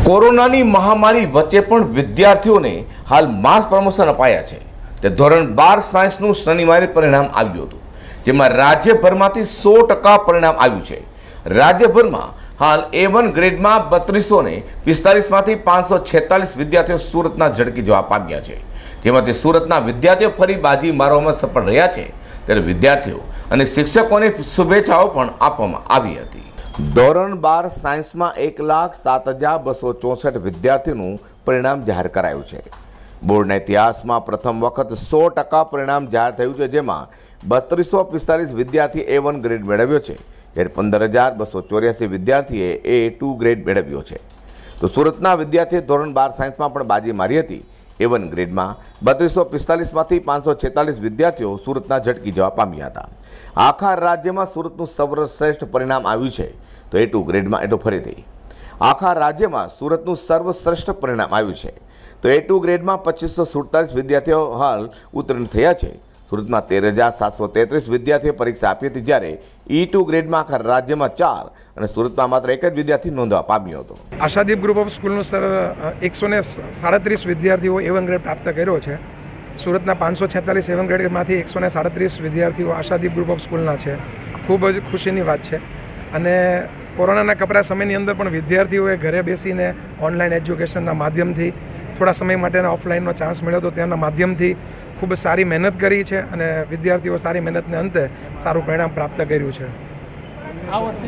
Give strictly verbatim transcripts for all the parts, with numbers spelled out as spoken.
કોરોનાની મહામારી વચ્ચે પણ વિદ્યાર્થીઓને હાલ માસ પ્રમોશન અપાયા છે। તે ધોરણ બાર સાયન્સનું શનિવારે પરિણામ આવ્યું હતું, જેમાં રાજ્યભરમાંથી સો ટકા પરિણામ આવ્યું છે। રાજ્યભરમાં હાલ એ વન ગ્રેડમાં બત્રીસો ને પિસ્તાલીસમાંથી પાંચસો છેતાલીસ વિદ્યાર્થીઓ સુરતના ઝડકી જવા પામ્યા છે, જેમાંથી સુરતના વિદ્યાર્થીઓ ફરી બાજી મારવામાં સફળ રહ્યા છે। ત્યારે વિદ્યાર્થીઓ અને શિક્ષકોને શુભેચ્છાઓ પણ આપવામાં આવી હતી। ધોરણ બાર સાયન્સમાં એક લાખ સાત હજાર બસો ચોસઠ વિદ્યાર્થીઓનું પરિણામ જાહેર કરાયું છે। બોર્ડના ઇતિહાસમાં પ્રથમ વખત સો ટકા પરિણામ જાહેર થયું છે, જેમાં બત્રીસો પિસ્તાલીસ વિદ્યાર્થી એ વન ગ્રેડ મેળવ્યો છે, જ્યારે પંદર હજાર બસો ચોર્યાસી વિદ્યાર્થીએ એ ટુ ગ્રેડ મેળવ્યો છે। તો સુરતના વિદ્યાર્થીએ ધોરણ બાર સાયન્સમાં પણ બાજી મારી હતી। એ વન ગ્રેડમાં બત્રીસો પિસ્તાલીસમાંથી પાંચસો છેતાલીસ વિદ્યાર્થીઓ સુરતના ઝટકી જવા પામ્યા હતા। આખા રાજ્યમાં સુરતનું સર્વશ્રેષ્ઠ પરિણામ આવ્યું છે, તો એ ટુ ગ્રેડમાં એટલું ફરીથી આખા રાજ્યમાં સુરતનું સર્વશ્રેષ્ઠ પરિણામ આવ્યું છે, તો એ ટુ ગ્રેડમાં પચીસો સુડતાલીસ વિદ્યાર્થીઓ હાલ ઉત્તીર્ણ થયા છે। સુરતમાં તેર હજાર સાતસો તેત્રીસ વિદ્યાર્થીઓ પરીક્ષા આપી હતી, જ્યારે ઈ ટુ ગ્રેડમાં આખા રાજ્યમાં ચાર અને સુરતમાં માત્ર એક જ વિદ્યાર્થી નોંધવા પામ્યો હતો। આશાદીપ ગ્રુપ ઓફ સ્કૂલનું સર એકસો ને સાડત્રીસ વિદ્યાર્થીઓ એ વન ગ્રેડ પ્રાપ્ત કર્યો છે। સુરતના પાંચસો છેતાલીસ એ વન ગ્રેડમાંથી એકસો ને સાડત્રીસ વિદ્યાર્થીઓ આશાદીપ ગ્રુપ ઓફ સ્કૂલના છે। ખૂબ જ ખુશીની વાત છે। અને કોરોનાના કપરા સમયની અંદર પણ વિદ્યાર્થીઓએ ઘરે બેસીને ઓનલાઈન એજ્યુકેશનના માધ્યમથી થોડા સમય માટેના ઓફલાઈનનો ચાન્સ મળ્યો હતો, તેના માધ્યમથી ખૂબ સારી મહેનત કરી છે અને વિદ્યાર્થીઓ સારી મહેનતને અંતે સારું પરિણામ પ્રાપ્ત કર્યું છે। આ વર્ષે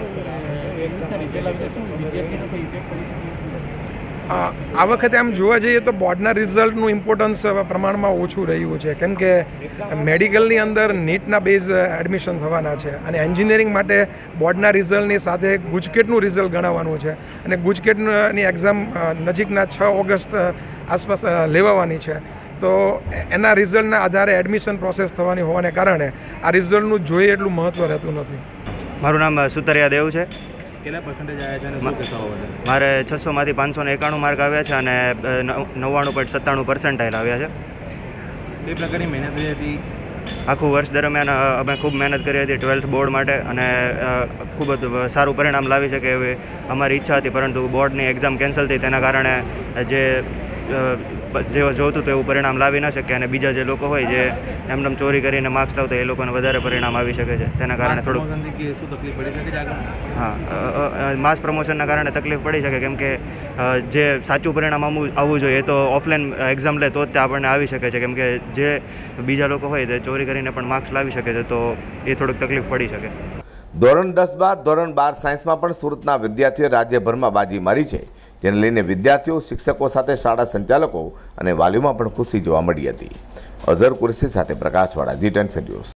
આ વખતે આમ જોવા જઈએ તો બોર્ડના રિઝલ્ટનું ઇમ્પોર્ટન્સ પ્રમાણમાં ઓછું રહ્યું છે, કેમ કે મેડિકલની અંદર નીટના બેઝ એડમિશન થવાના છે અને એન્જિનિયરિંગ માટે બોર્ડના રિઝલ્ટની સાથે ગુજકેટનું રિઝલ્ટ ગણાવવાનું છે અને ગુજકેટની એક્ઝામ નજીકના છ ઓગસ્ટ આસપાસ લેવાવાની છે। તો એના રિઝલ્ટના આધારે એડમિશન પ્રોસેસ થવાની હોવાને કારણે આ રિઝલ્ટનું જોઈએ એટલું મહત્ત્વ રહેતું નથી। મારું નામ સુતરિયા દેવ છે। કેટલા પર્સન્ટેજ આવ્યા છે અને શું કહેશો? મારે છસોમાંથી પાંચસો ને એકાણું માર્ક આવ્યા છે અને નવ્વાણું પોઈન્ટ સત્તાણું પર્સન્ટાઇલ આવ્યા છે। બે પ્રકારની મહેનત રહી હતી આખું વર્ષ દરમિયાન અમે ખૂબ મહેનત કરી હતી ટ્વેલ્થ બોર્ડ માટે અને ખૂબ જ સારું પરિણામ લાવી શકે એવી અમારી ઈચ્છા હતી, પરંતુ બોર્ડની એક્ઝામ કેન્સલ થઈ તેના કારણે જે જે જોતું તો એવું પરિણામ લાવી ન શકે અને બીજા જે લોકો હોય જે એમને ચોરી કરીને માર્ક્સ લાવતા એ લોકોને વધારે પરિણામ આવી શકે છે, તેના કારણે થોડુંક શું તકલીફ પડી શકે છે આગળ? હા, માસ પ્રમોશનના કારણે તકલીફ પડી શકે, કેમ કે જે સાચું પરિણામ આવવું જોઈએ એ તો ઓફલાઈન એક્ઝામ લે તો જ તે આપણને આવી શકે છે, કેમ કે જે બીજા લોકો હોય તે ચોરી કરીને પણ માર્ક્સ લાવી શકે છે, તો એ થોડુંક તકલીફ પડી શકે। ધોરણ દસ બાદ ધોરણ બાર સાયન્સમાં પણ સુરતના વિદ્યાર્થીઓએ રાજ્યભરમાં બાજી મારી છે, જેને લઈને વિદ્યાર્થીઓ, શિક્ષકો સાથે શાળા સંચાલકો અને વાલીઓમાં પણ ખુશી જોવા મળી હતી। અઝર કુરેશી સાથે પ્રકાશવાળા, જી ટેન ન્યૂઝ।